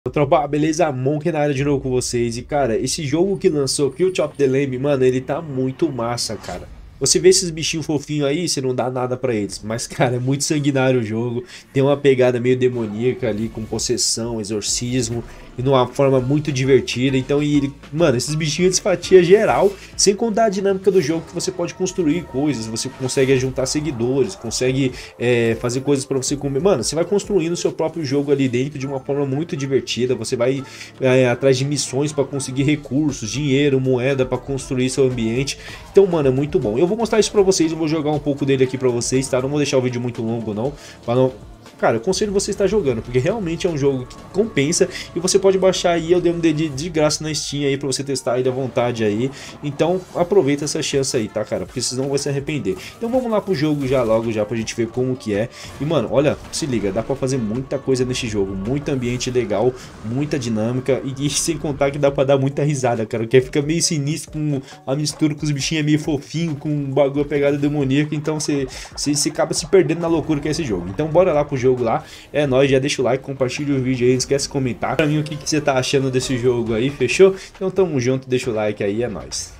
Tropa, beleza? Monk na área de novo com vocês. E cara, esse jogo que lançou, Cult of the Lamb, mano, ele tá muito massa, cara. Você vê esses bichinhos fofinhos aí, você não dá nada pra eles. Mas, cara, é muito sanguinário o jogo. Tem uma pegada meio demoníaca ali, com possessão, exorcismo. E numa forma muito divertida. Então, mano, esses bichinhos eles fatiam geral. Sem contar a dinâmica do jogo, que você pode construir coisas. Você consegue juntar seguidores, consegue fazer coisas pra você comer. Mano, você vai construindo o seu próprio jogo ali dentro de uma forma muito divertida. Você vai atrás de missões pra conseguir recursos, dinheiro, moeda pra construir seu ambiente. Então, mano, é muito bom. Eu vou mostrar isso pra vocês, eu vou jogar um pouco dele aqui pra vocês, tá? Não vou deixar o vídeo muito longo, não. Pra não... Cara, eu aconselho você estar jogando, porque realmente é um jogo que compensa e você pode baixar aí o DMD de graça na Steam aí pra você testar aí à vontade aí. Então aproveita essa chance aí, tá, cara? Porque senão vai se arrepender. Então vamos lá pro jogo já logo, já pra gente ver como que é. E mano, olha, se liga, dá pra fazer muita coisa nesse jogo, muito ambiente legal, muita dinâmica e sem contar que dá pra dar muita risada, cara, que fica meio sinistro com a mistura com os bichinhos meio fofinho, com um bagulho pegada demoníaca, então você acaba se perdendo na loucura que é esse jogo. Então bora lá pro jogo lá, é nóis, já deixa o like, compartilha o vídeo aí, não esquece de comentar pra mim o que você tá achando desse jogo aí, fechou? Então tamo junto, deixa o like aí, é nóis.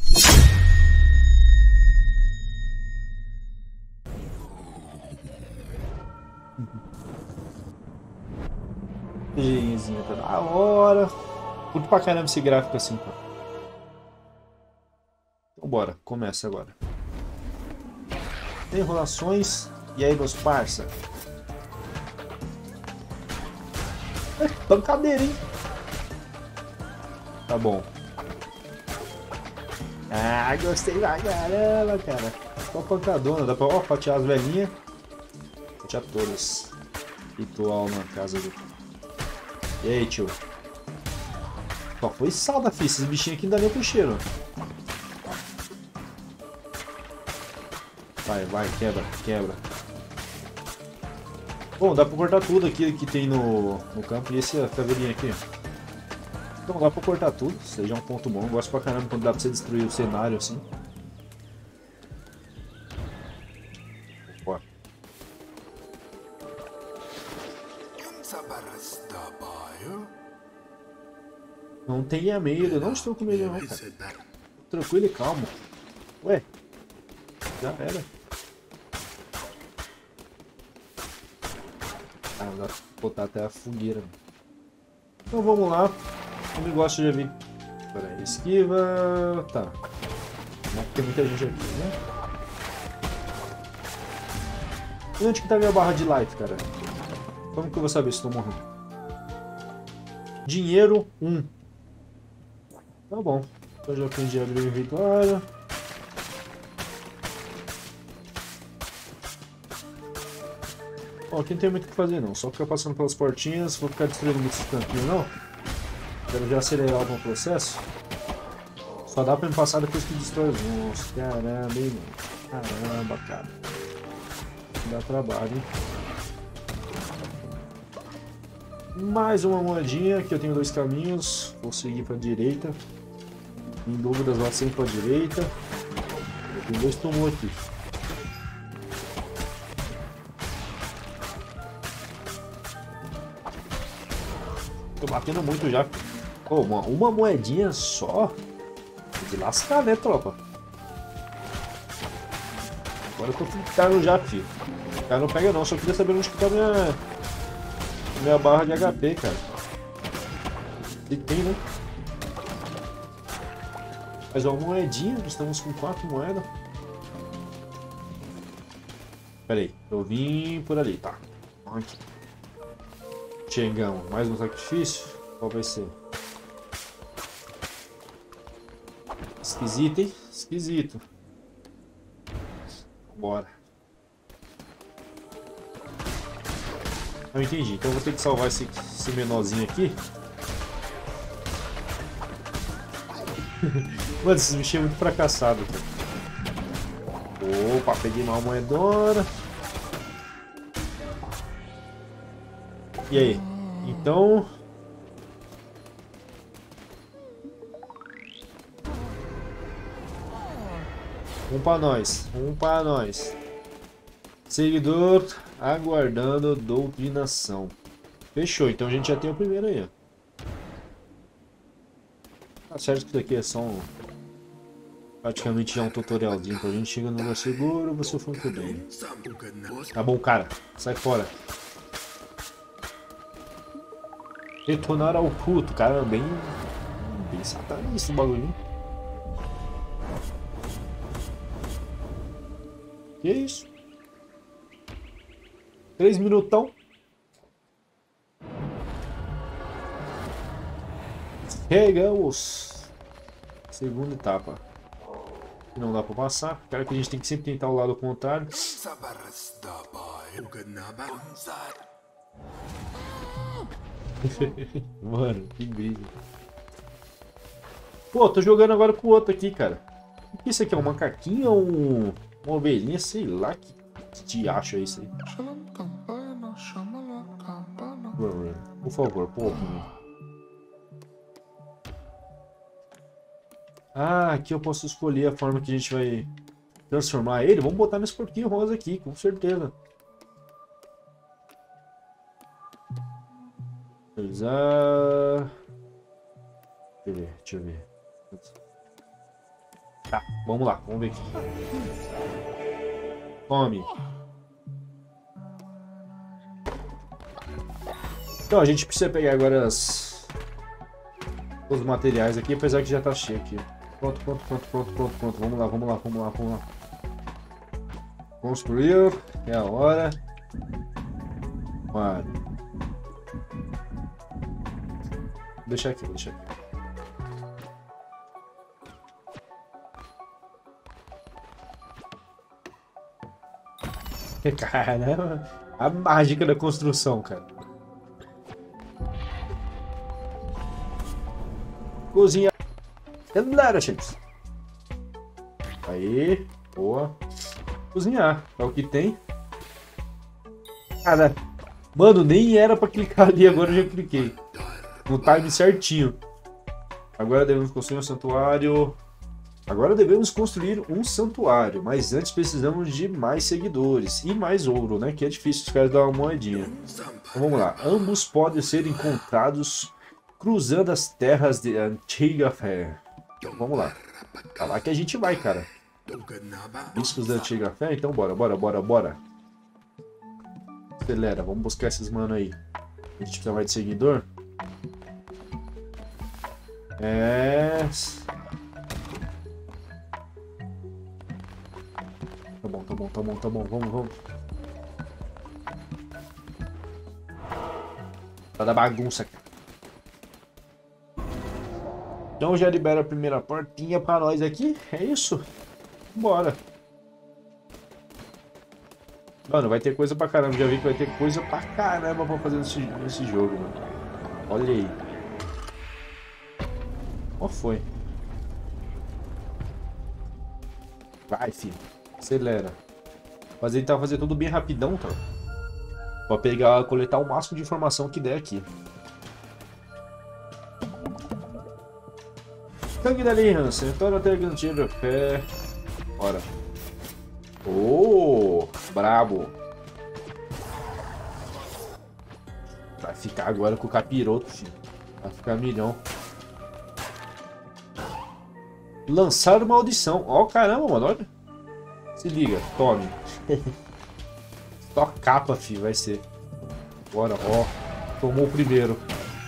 CGIzinho tá da hora, curto pra caramba esse gráfico assim, pô. Então bora, começa agora. Enrolações, e aí meus parça? Pancadeira, hein? Tá bom. Ah, gostei pra caramba, cara. Só pancadona, dá pra fatiar as velhinhas. Fatiar todas. Ritual na casa do... E aí, tio? Só foi salda, filho. Esses bichinhos aqui não dá nem pro cheiro. Vai, quebra, quebra. Bom, dá pra cortar tudo aqui que tem no campo. E essa caveirinha aqui? Então dá pra cortar tudo, seja um ponto bom. Eu gosto pra caramba quando dá pra você destruir o cenário assim. Bora. Não tenha medo, não estou com medo não, cara. Tranquilo e calmo. Ué, já era. Ah, dá pra botar até a fogueira. Então vamos lá. O negócio já vi. Pera aí, esquiva. Tá. Não tem muita gente aqui, né? E onde que tá minha barra de life, cara? Como que eu vou saber se estou morrendo? Dinheiro 1. Tá bom. Então já aprendi a abrir o inventário. Bom, aqui não tem muito o que fazer não. Só ficar passando pelas portinhas. Vou ficar destruindo muitos campinhos não. Quero já acelerar algum processo. Só dá pra me passar depois que destrói os monstros. Caramba, hein, mano. Caramba, cara. Dá trabalho, hein. Mais uma moedinha, que eu tenho 2 caminhos. Vou seguir pra direita. Em dúvidas, vá sempre pra direita. Eu tenho 2 tumores aqui. Tô batendo muito já. Oh, uma moedinha só? De lascar, né, tropa? Agora eu tô ficando já, filho. O cara não pega não, só queria saber onde que tá minha barra de HP, cara. E tem, né? Mas uma moedinha, estamos com 4 moedas. Pera aí, eu vim por ali, tá. Aqui. Chegamos, mais um sacrifício? Qual vai ser? Esquisito, hein? Esquisito. Bora. Eu entendi, então eu vou ter que salvar esse menorzinho aqui. Mano, esses bichos é muito fracassado. Opa, peguei uma moedona. E aí? Então... Um pra nós. Um pra nós. Seguidor aguardando doutrinação. Fechou, então a gente já tem o primeiro aí, ó. Tá certo que isso aqui é só um... praticamente já um tutorialzinho, então a gente chega no lugar seguro, você foi muito bem. Tá bom, cara. Sai fora. Detonar ao culto, cara, bem satanista o bagulho, hein? Que isso? 3 minutão. Chegamos. Segunda etapa. Não dá pra passar. Cara, que a gente tem que sempre tentar o lado contrário. Mano, que brisa. Pô, tô jogando agora com o outro aqui, cara. O que isso aqui é? Um macaquinho ou uma ovelhinha? Sei lá que te acha isso aí. Por favor, pô. Ah, aqui eu posso escolher a forma que a gente vai transformar ele. Vamos botar nesse porquinho rosa aqui, com certeza. Usar... Deixa eu ver. Tá, vamos lá, vamos ver aqui. Come. Então, a gente precisa pegar agora os materiais aqui, apesar que já tá cheio aqui. Pronto. Vamos lá. Construir. É a hora. Mano. Deixa aqui. Caramba, a mágica da construção, cara. Cozinha. Claro, chips. Aí, boa. Cozinhar, é o que tem. Cara, mano, nem era pra clicar ali, agora eu já cliquei. No time certinho. Agora devemos construir um santuário. Mas antes precisamos de mais seguidores e mais ouro, né? Que é difícil os caras dar uma moedinha. Então vamos lá. Ambos podem ser encontrados cruzando as terras de Antiga Fé. Então vamos lá. Tá lá que a gente vai, cara. Bispos da Antiga Fé, então bora. Acelera, vamos buscar esses mano aí. A gente precisa mais de seguidor. Tá bom, vamos. Tá da bagunça, cara. Então já libera a primeira portinha pra nós aqui, é isso? Bora. Mano, vai ter coisa pra caramba, já vi que vai ter coisa pra caramba pra fazer nesse jogo, mano. Olha aí. Qual foi? Vai, filho. Acelera. Tentar fazer tudo bem rapidão, tá? Pra coletar o máximo de informação que der aqui. Sangue da aliança. Então até garantir a fé. Bora. Brabo. Vai ficar agora com o capiroto, filho. Vai ficar milhão. Lançar maldição. Ó, caramba, mano, olha. Se liga, tome. Só capa, filho, vai ser. Bora, ó. Tomou o primeiro.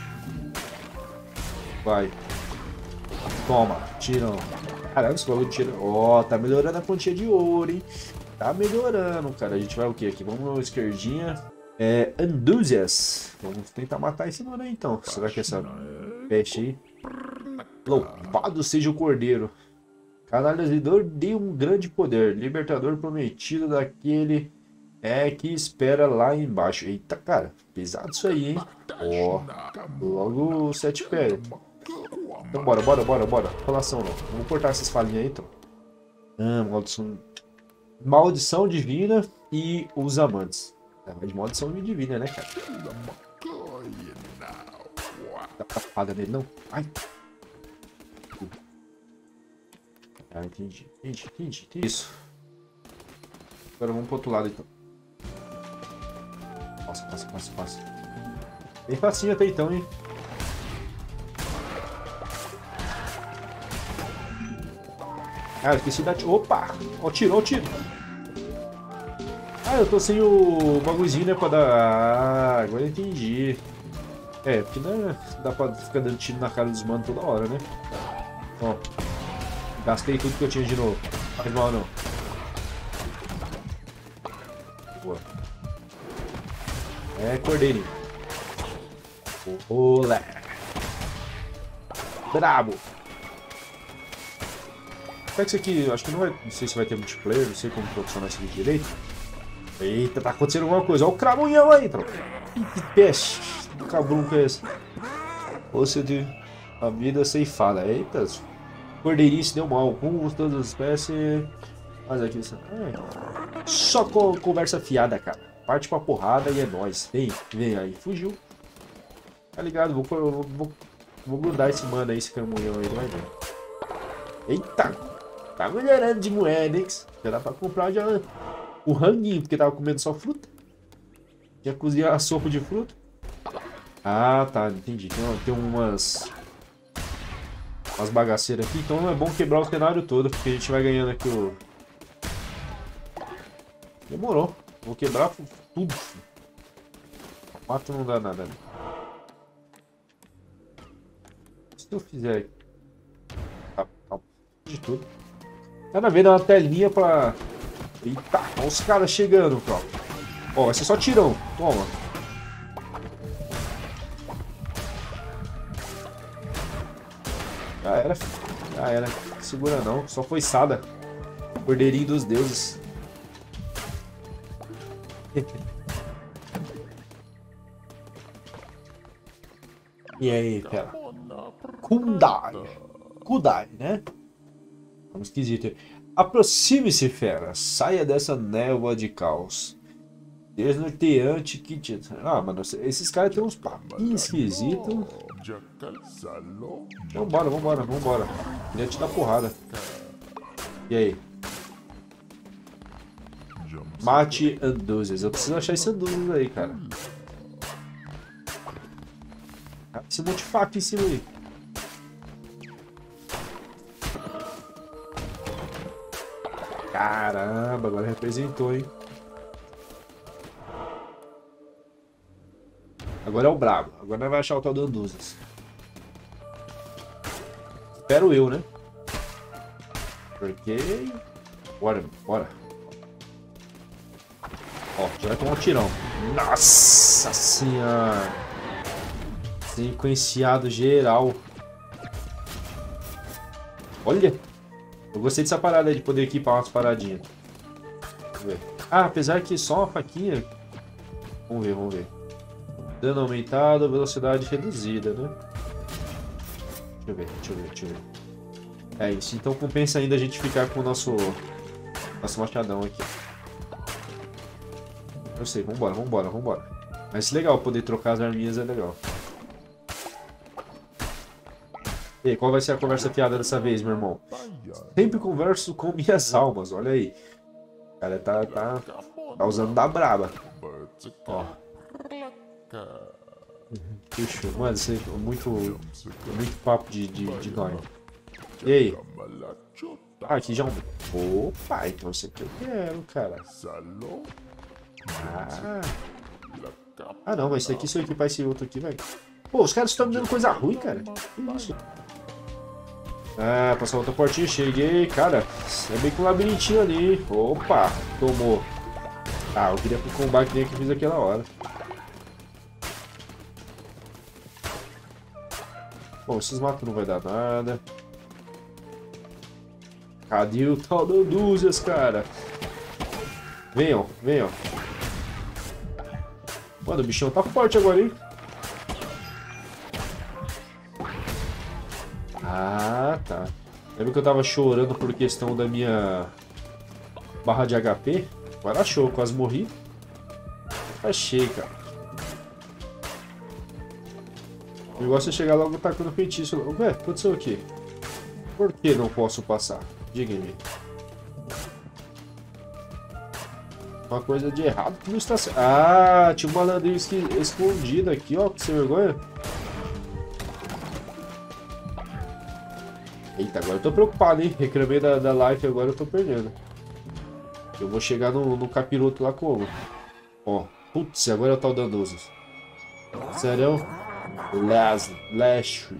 Vai. Toma, tirão. Caramba, esse bagulho tira. Ó, tá melhorando a quantia de ouro, hein? Tá melhorando, cara. A gente vai o que aqui? Vamos na esquerdinha. Andúzias. Vamos tentar matar esse mano aí, então. Será que essa peste aí? Louvado seja o cordeiro. Canalizador de um grande poder. Libertador prometido daquele que espera lá embaixo. Eita, cara. Pesado isso aí, hein? Ó. Logo 7 pés. Então bora. Falação não. Vamos cortar essas falinhas aí, então. Maldição divina e os amantes. Mas maldição divina, né, cara? Dá tapada nele, não? Ai. Ah, entendi. Isso. Agora vamos pro outro lado, então. Passa. Bem facinho até então, hein? Cara, esqueci da... Opa! Ó, tiro, ó, tiro. Ah, eu tô sem o bagulhozinho, né, pra dar... Ah, agora eu entendi. É, porque não dá pra ficar dando tiro na cara dos manos toda hora, né? Ó. Gastei tudo que eu tinha de novo. Não faz mal, não. Boa. É, cordeirinho. Olé. Brabo. Será que isso aqui... Acho que não vai... Não sei se vai ter multiplayer. Não sei como funciona isso aqui direito. Eita, tá acontecendo alguma coisa. Olha o cramunhão aí, tropa. Que peste. Que cabrão que é esse? Você de... A vida ceifada. Eita. Cordeirinho se deu mal. Com todas as espécies. Mas aqui... Só conversa fiada, cara. Parte pra porrada e é nóis. Vem aí. Fugiu. Tá ligado? Vou grudar esse mano aí, esse camunhão aí. Vai ver. Eita. Tá melhorando de moeda, hein? Já dá pra comprar já o ranguinho, porque tava comendo só fruta. Já cozinhar a sopa de fruta. Ah, tá. Entendi. Tem umas bagaceiras aqui. Então é bom quebrar o cenário todo, porque a gente vai ganhando aqui o... Demorou. Vou quebrar tudo. 4 não dá nada. Né? Se eu fizer... de tudo. Cada vez dá uma telinha pra... Eita, olha os caras chegando, tropa. Ó, vai ser só tirão. Toma. Já era, filho. Já era. Segura não, só foi sada. Cordeirinho dos deuses. E aí, cara? Kudai, né? Um esquisito. Aproxime-se, fera. Saia dessa névoa de caos. Desnorteante que... Ah, mano, esses caras têm uns papinhos esquisitos. Vambora. Queria te dar porrada. E aí? Mate Anduzes. Eu preciso achar esse Anduzes aí, cara. Esse monte de faca em cima aí. Caramba, agora representou, hein? Agora é o brabo. Agora nós vai achar o tal do Anduzes. Espero eu, né? Porque... Bora. Ó, já vai tomar um tirão. Nossa senhora! Sequenciado geral. Olha! Eu gostei dessa parada aí de poder equipar umas paradinhas. Vamos ver. Ah, apesar que só uma faquinha... Vamos ver. Dano aumentado, velocidade reduzida, né? Deixa eu ver. É isso, então compensa ainda a gente ficar com o nosso machadão aqui. Eu sei, vambora. Mas legal, poder trocar as arminhas é legal. E aí, qual vai ser a conversa fiada dessa vez, meu irmão? Sempre converso com minhas almas, olha aí. O cara tá usando da braba. Ó. Puxa, mano, isso aí é muito papo de nóia. E aí? Ah, aqui já... Opa, então isso aqui eu quero, cara. Ah, não, mas isso aqui, se eu equipar esse outro aqui, vai... Pô, os caras estão me dando coisa ruim, cara. Que isso? Ah, passou outra portinha, cheguei, cara. É bem que um labirintinho ali. Opa, tomou. Ah, eu queria pro combate que eu fiz aquela hora. Bom, esses matos não vai dar nada. Cadê o tal do Anduzes, cara? Venham. Mano, o bichão tá forte agora, hein? Ah, tá. Lembra que eu tava chorando por questão da minha barra de HP? Agora achou, quase morri. Achei, cara. O negócio é chegar logo tacando feitiço. Ué, o que aconteceu aqui? Por que não posso passar? Diga-me. Uma coisa de errado que não está certo. Ah, tinha um malandrinho escondido aqui, ó. Que sem vergonha. Eita, agora eu tô preocupado, hein? Reclamei da life, agora eu tô perdendo. Eu vou chegar no capiroto lá como? Ó, putz, agora é o tal da Anduzas. Sério? Lashley.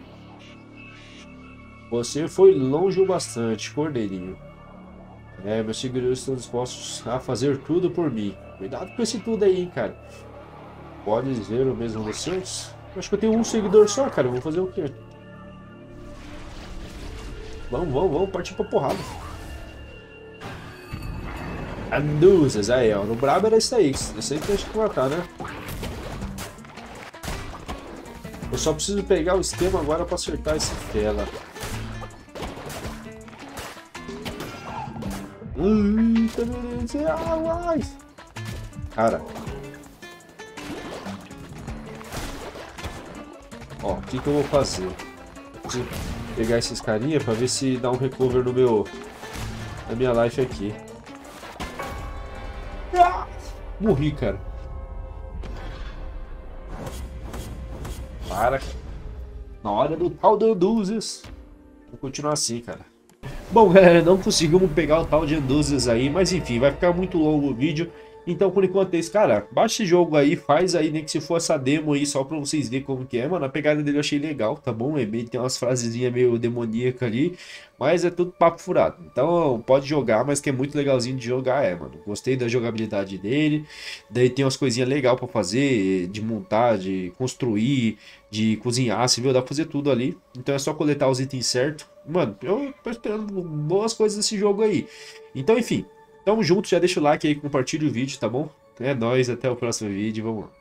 Você foi longe o bastante, cordeirinho. É, meus seguidores estão dispostos a fazer tudo por mim. Cuidado com esse tudo aí, hein, cara. Pode dizer o mesmo vocês? Acho que eu tenho um seguidor só, cara. Vou fazer o quê? Vamos partir pra porrada. Anduzas, aí, ó. No brabo era isso aí. Isso aí que a gente tem que matar, né? Eu só preciso pegar o esquema agora pra acertar esse tela. Cara. Ó, o que eu vou fazer? Eu preciso pegar esses carinha pra ver se dá um recover no na minha life aqui. Morri, cara. Para. Na hora do tal do Anduzas. Vou continuar assim, cara. Bom, galera, não conseguimos pegar o tal de Anduzas aí, mas enfim, vai ficar muito longo o vídeo. Então, por enquanto é isso, cara. Baixa esse jogo aí, faz aí, nem que se for essa demo aí, só pra vocês verem como que é. Mano, a pegada dele eu achei legal, tá bom? É bem, tem umas frasezinhas meio demoníacas ali, mas é tudo papo furado. Então, pode jogar, mas que é muito legalzinho de jogar, mano. Gostei da jogabilidade dele. Daí tem umas coisinhas legais pra fazer, de montar, de construir, de cozinhar, você viu? Dá pra fazer tudo ali. Então é só coletar os itens certos. Mano, eu tô esperando boas coisas desse jogo aí. Então, enfim. Tamo junto, já deixa o like aí, compartilha o vídeo, tá bom? É nóis, até o próximo vídeo, vamos lá.